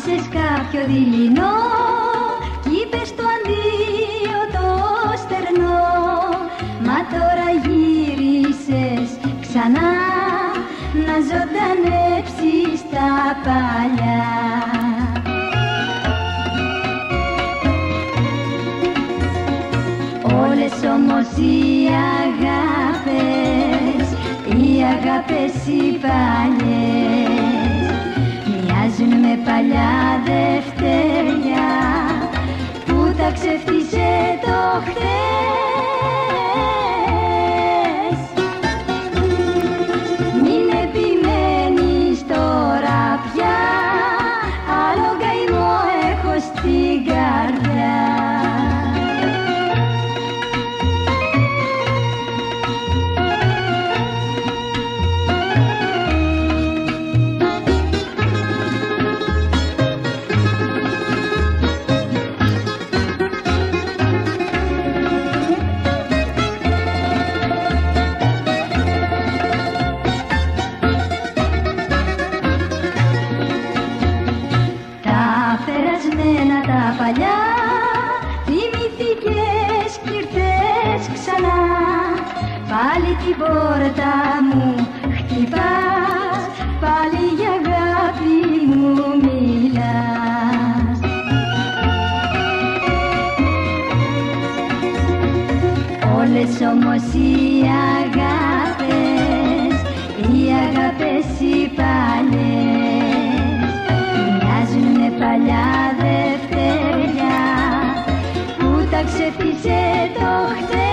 Θαύμασες κάποιο δειλινό κι είπες το αντίο το στερνό. Μα τώρα γύρισες ξανά να ζωντανέψεις τα παλιά. Όλες όμως οι αγάπες οι παλιές μοιάζουν με παλιά δευτεριά που τα ξεφτύσε το χθες. Μην επιμένεις τώρα πια, άλλο καημό έχω στην καρδιά. Τα παλιά θυμηθήκες κι ήρθες ξανά. Πάλι την πόρτα μου χτυπάς, πάλι για αγάπη μου μιλάς. Όλες όμως οι αγάπες οι παλιές μοιάζουν με παλιά δευτεριά που τα ξεφτύσε το χτες.